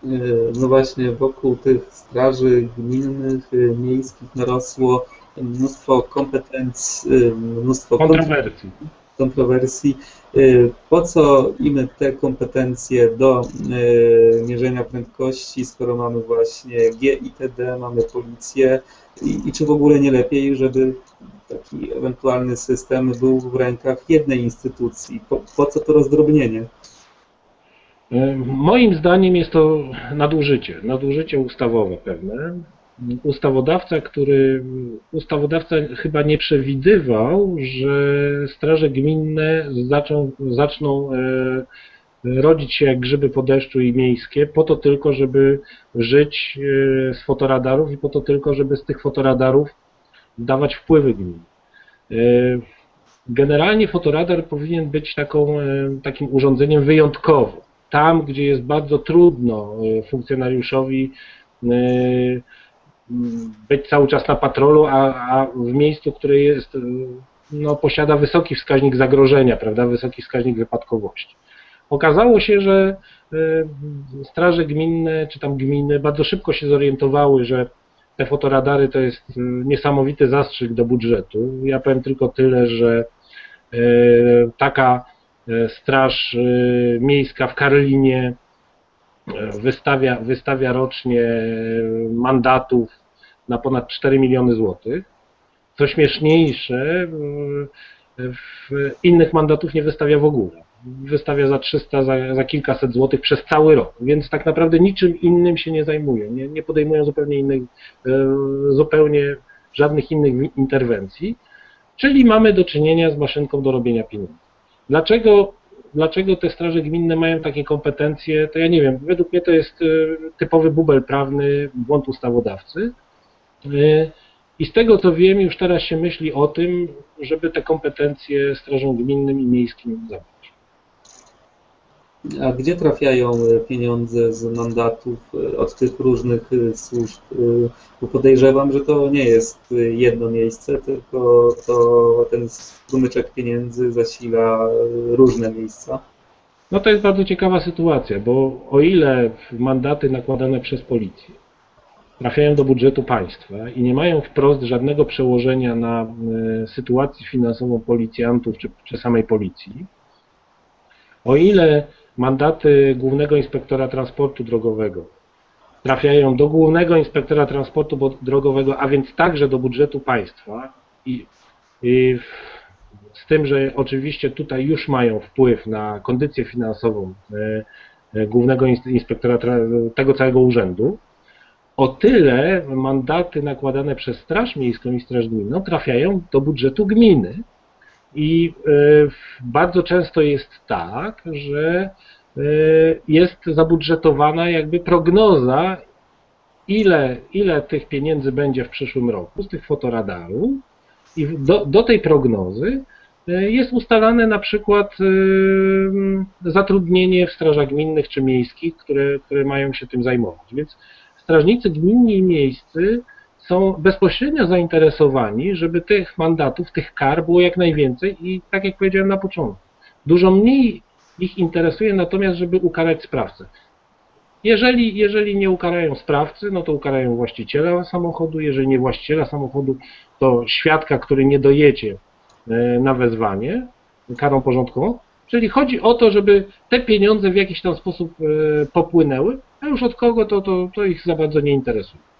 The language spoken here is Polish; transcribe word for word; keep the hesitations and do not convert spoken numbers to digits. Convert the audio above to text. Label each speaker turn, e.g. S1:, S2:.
S1: No właśnie, wokół tych straży gminnych, miejskich narosło mnóstwo kompetencji, mnóstwo
S2: Kontrowersji.
S1: kontrowersji. Po co im te kompetencje do mierzenia prędkości, skoro mamy właśnie G I T D, mamy policję i, i czy w ogóle nie lepiej, żeby taki ewentualny system był w rękach jednej instytucji? Po, po co to rozdrobnienie?
S2: Moim zdaniem jest to nadużycie, nadużycie ustawowe pewne. Ustawodawca, który, ustawodawca chyba nie przewidywał, że straże gminne zaczą, zaczną rodzić się jak grzyby po deszczu i miejskie, po to tylko, żeby żyć z fotoradarów i po to tylko, żeby z tych fotoradarów dawać wpływy gmin. Generalnie fotoradar powinien być taką, takim urządzeniem wyjątkowym. Tam, gdzie jest bardzo trudno funkcjonariuszowi być cały czas na patrolu, a, a w miejscu, które jest, no, posiada wysoki wskaźnik zagrożenia, prawda, wysoki wskaźnik wypadkowości. Okazało się, że straże gminne, czy tam gminy bardzo szybko się zorientowały, że te fotoradary to jest niesamowity zastrzyk do budżetu. Ja powiem tylko tyle, że taka straż miejska w Karlinie wystawia, wystawia rocznie mandatów na ponad cztery miliony złotych. Co śmieszniejsze, w innych mandatów nie wystawia w ogóle. Wystawia za trzysta, za, za kilkaset złotych przez cały rok, więc tak naprawdę niczym innym się nie zajmują, nie, nie podejmują zupełnie innych, zupełnie żadnych innych interwencji, czyli mamy do czynienia z maszynką do robienia pieniędzy. Dlaczego, dlaczego te straże gminne mają takie kompetencje, to ja nie wiem, według mnie to jest typowy bubel prawny, błąd ustawodawcy. I z tego co wiem, już teraz się myśli o tym, żeby te kompetencje strażom gminnym i miejskim zabrać.
S1: A gdzie trafiają pieniądze z mandatów od tych różnych służb? Bo podejrzewam, że to nie jest jedno miejsce, tylko to ten strumyczek pieniędzy zasila różne miejsca.
S2: No to jest bardzo ciekawa sytuacja, bo o ile mandaty nakładane przez policję trafiają do budżetu państwa i nie mają wprost żadnego przełożenia na sytuację finansową policjantów czy, czy samej policji, o ile mandaty Głównego Inspektora Transportu Drogowego trafiają do Głównego Inspektora Transportu Drogowego, a więc także do budżetu państwa i, i z tym, że oczywiście tutaj już mają wpływ na kondycję finansową Głównego Inspektora tego całego urzędu, o tyle mandaty nakładane przez Straż Miejską i Straż Gminną trafiają do budżetu gminy. I bardzo często jest tak, że jest zabudżetowana jakby prognoza, ile, ile tych pieniędzy będzie w przyszłym roku z tych fotoradarów i do, do tej prognozy jest ustalane na przykład zatrudnienie w strażach gminnych czy miejskich, które, które mają się tym zajmować. Więc strażnicy gminni i miejscy są bezpośrednio zainteresowani, żeby tych mandatów, tych kar było jak najwięcej i tak jak powiedziałem na początku, dużo mniej ich interesuje natomiast, żeby ukarać sprawcę. Jeżeli, jeżeli nie ukarają sprawcy, no to ukarają właściciela samochodu, jeżeli nie właściciela samochodu, to świadka, który nie dojedzie na wezwanie karą porządkową. Czyli chodzi o to, żeby te pieniądze w jakiś tam sposób popłynęły, a już od kogo to, to, to ich za bardzo nie interesuje.